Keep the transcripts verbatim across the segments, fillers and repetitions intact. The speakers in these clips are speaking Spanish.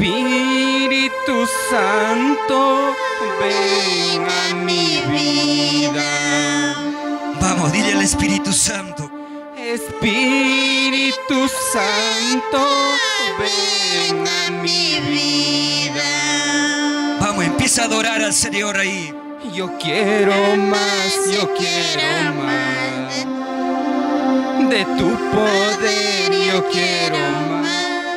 Espíritu Santo, ven a mi vida. Vamos, dile al Espíritu Santo. Espíritu Santo, ven a mi vida. Vamos, empieza a adorar al Señor ahí. Yo quiero más, yo quiero más de tu poder, yo quiero más.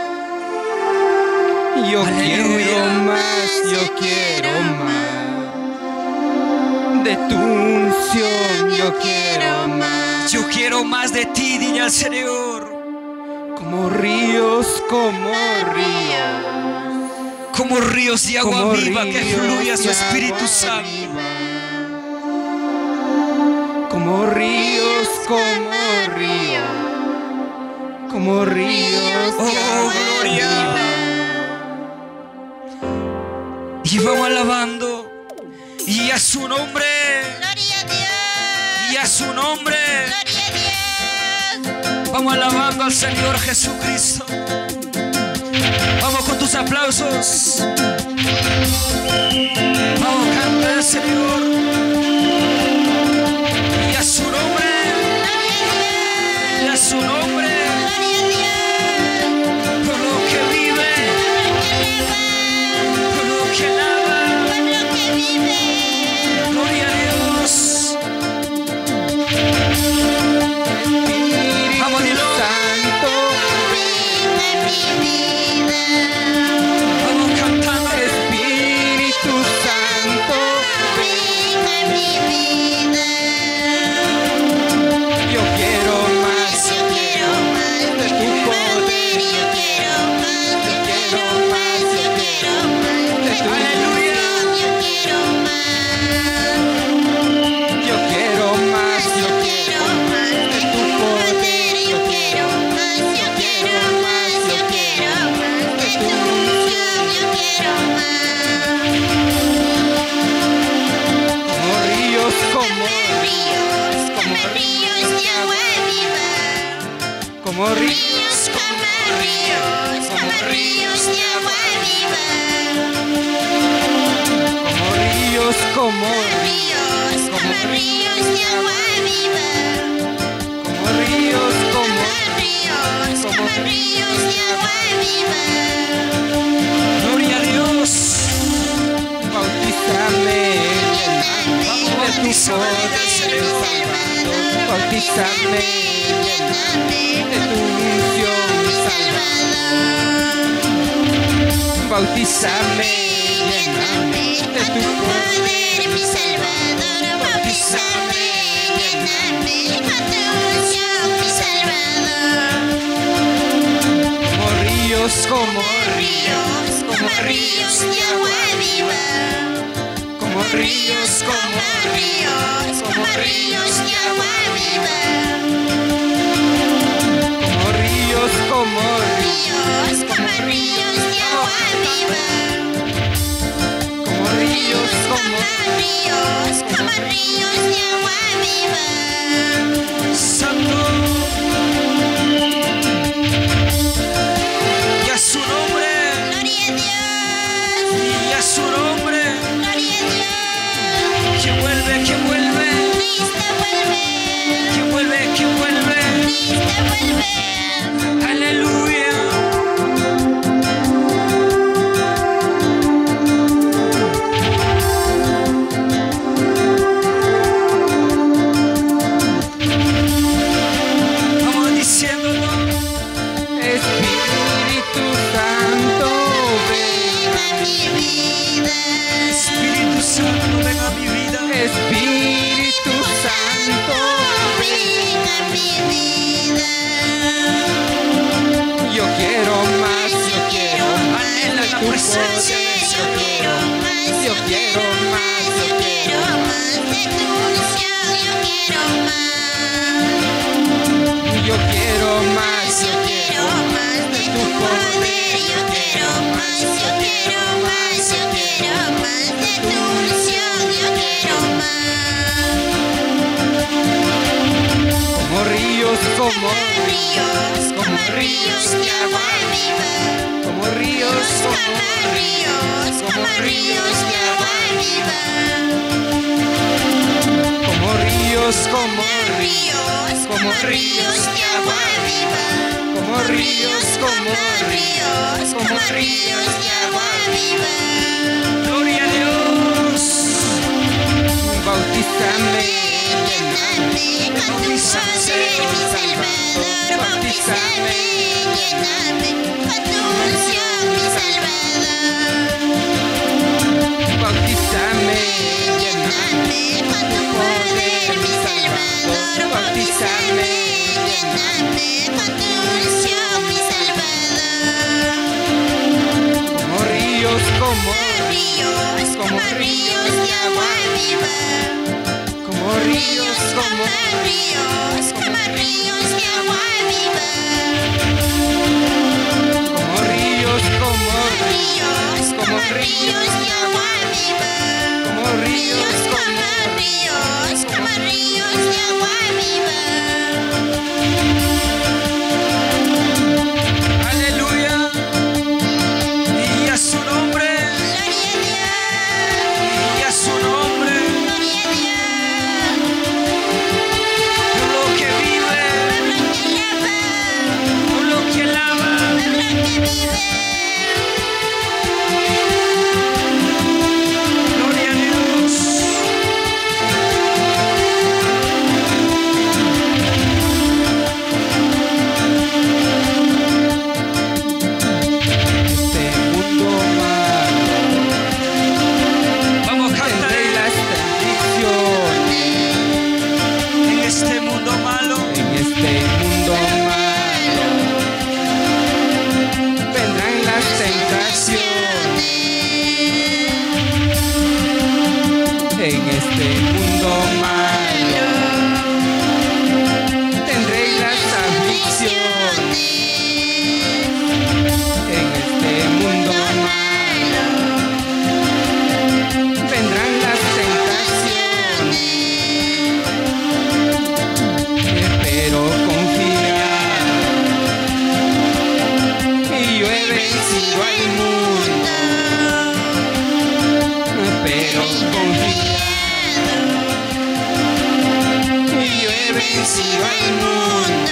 Yo Aleluya. quiero más, yo quiero más de tu unción, yo quiero más. Yo quiero más de ti, dile al Señor. Como ríos, como ríos, Como ríos de agua como viva que ríos fluya su de Espíritu agua Santo. viva. Como ríos, como ríos, como ríos de Oh, agua gloria. viva. Y vamos alabando. Y a su nombre. Gloria a Dios. Y a su nombre. Gloria a Dios. Vamos alabando al Señor Jesucristo. Vamos con tus aplausos. Vamos, canta al Señor. Y a su nombre. Y a su nombre. Gloria a Dios. Por lo que vive. Por lo que lava. Pueblo que vive. Gloria a Dios. Vamos, dilo. Santo, Ven a mi vida. Vamos cantando. Espíritu Santo, Ven a mi vida. yo quiero más, Yo quiero más de de tu tu poder, poder. Yo quiero más. Yo quiero más. Yo quiero más de tu Aleluya. unción. Yo quiero más. yo quiero más, Yo yo quiero más de tu poder, yo quiero más, yo quiero más, yo quiero más de tu unción, yo quiero más. como ríos, como Ríos, como ríos de agua viva, como ríos, ríos como ríos, como ríos de agua viva, como ríos, como ríos, como ríos de agua viva. como ríos, como Ríos, como ríos de agua viva. Gloria a Dios. bautízame, Lléname de tu Bautízame, poder, Señor. Salvador, bautízame, lléname de tu unción, mi Salvador. bautízame, Lléname de a tu tu poder, poder, mi Salvador. Bautízame, lléname a tu unción, mi Salvador. como ríos, como Ríos, como ríos de agua viva. como ríos, Como ríos, como ríos de agua viva. como ríos, como Ríos, como ríos de agua viva. como ríos, como Ríos, como ríos de agua viva. Santo. Y a su nombre. Gloria a Dios, Y a su nombre. gloria a Dios. Que vuelve, que vuelve. Cristo vuelve, Que vuelve, que vuelve. Cristo vuelve. Aleluya. Vamos diciéndolo. Espíritu Santo, ven, Ven a mi vida. Espíritu Santo, ven a mi vida. Espíritu Santo, Ven a mi vida. yo quiero más, yo quiero más Anhela de la tu presencia poder, del Yo Señor. quiero más, yo quiero más, yo quiero más de tu unción, yo quiero más. yo quiero más, Yo quiero más de tu poder, yo quiero más, yo quiero más, yo quiero más de tu unción, yo quiero más. como ríos, como Ríos, como ríos de agua viva. como ríos, como ríos, como ríos de agua viva. como ríos, como Ríos, como ríos de agua viva. como ríos, como ríos, como ríos de agua viva. Gloria a Dios. Bautízame, Lléname con tu poder, mi Salvador. Bautízame, lléname con tu unción, mi Salvador. bautízame, Lléname con tu poder, mi Salvador. Bautízame, lléname con tu unción, mi Salvador. como ríos, como Ríos, como ríos de agua viva. como ríos, como ríos, como ríos de agua viva. como ríos, como Ríos, como ríos de agua viva. como ríos, Ríos, como ríos, como ríos de agua viva. Aleluya. Y a su nombre. Gloria a Y a su nombre. Dios, gloria a Dios. Pueblo que vive. Pueblo que alaba, Pueblo que alaba. pueblo que vive. Gloria a Dios. este mundo malo. Vamos a cantar. Tendré las bendiciones En este mundo malo. en este mundo malo. Vendrán las tentaciones en este mundo malo. Tendré las aflicciones en este mundo malo. Vendrán las tentaciones, pero confiar. Y yo he vencido al mundo, pero confiar. Y yo he vencido al mundo.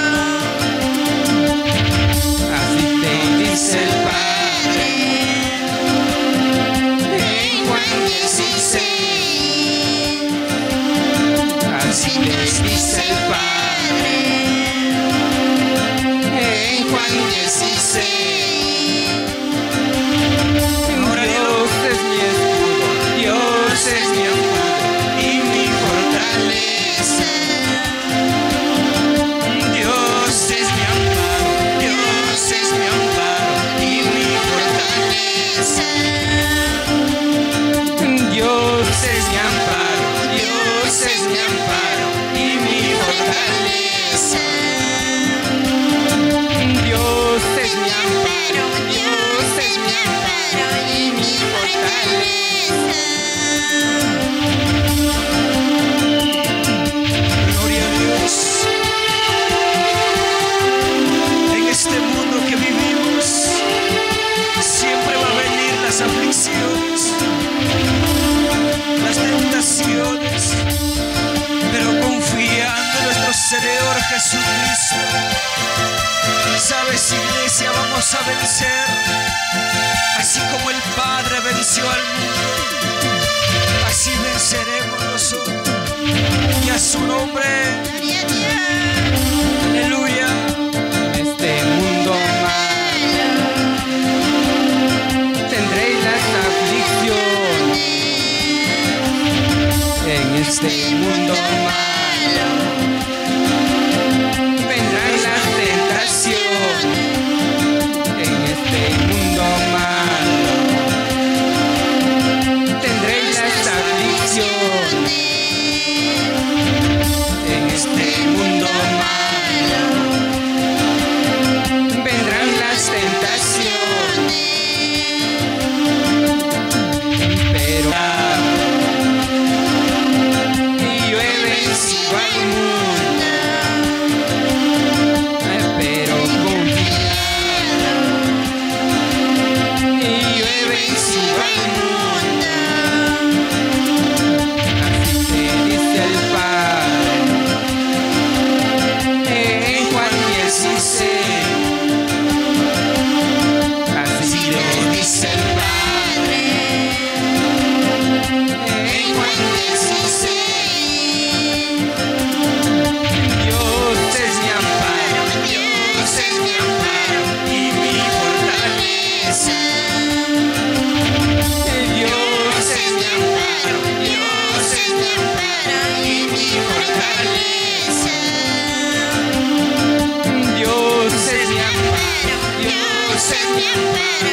Así te dice el Padre en Juan dieciséis. Así te dice el Padre en Juan dieciséis. Dios es mi escudo, Dios es mi amparo y mi fortaleza. Dios es mi amparo, Dios es mi amparo y mi fortaleza. Dios es mi amparo, Dios es mi amparo y mi fortaleza. Dios es mi amparo, Dios es mi amparo y mi fortaleza. Gloria a Dios. En este mundo que vivimos, siempre va a venir las aflicciones, las tentaciones, pero confiando en nuestro Señor Jesucristo. Sabes, iglesia, vamos a vencer, así como el Padre venció al mundo, así venceremos nosotros. Y a su nombre, Gloria a Dios. aleluya. En este mundo malo tendréis las aflicciones. En este mundo malo vendrán las tentaciones. En este mundo malo tendréis las aflicciones. En este mundo malo vendrán las tentaciones, pero y yo he vencido al mundo. amparo.